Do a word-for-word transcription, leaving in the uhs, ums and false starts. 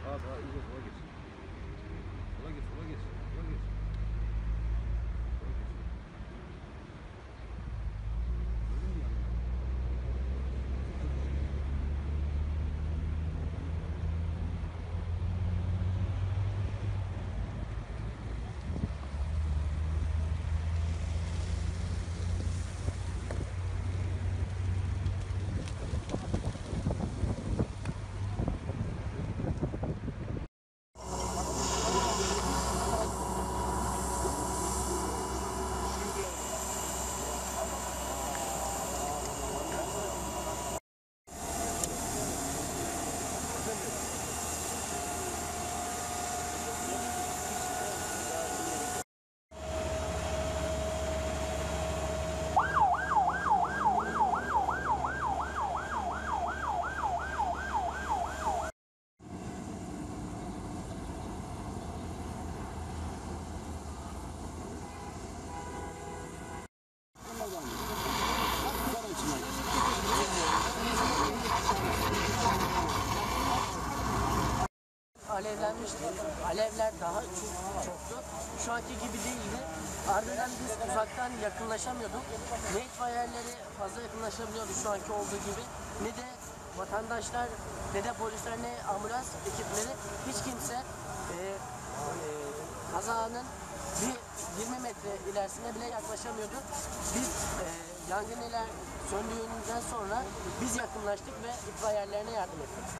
Sağa sağa iyice sola geç. Sola geç, sola geç, sola geç. Sola geç. Gördün mü yanına? Alevlenmişti. Alevler daha çok, çoktu. Şu anki gibi değildi. Ardından biz uzaktan yakınlaşamıyorduk. Ne itfaiyeleri fazla yakınlaşabiliyordu şu anki olduğu gibi. Ne de vatandaşlar, ne de polisler, ne ambulans ekipleri, hiç kimse e, e, kazanın bir yirmi metre ilerisine bile yaklaşamıyordu. Biz e, yangın iler söndüğünden sonra biz yakınlaştık ve itfaiyelerine yardım ettik.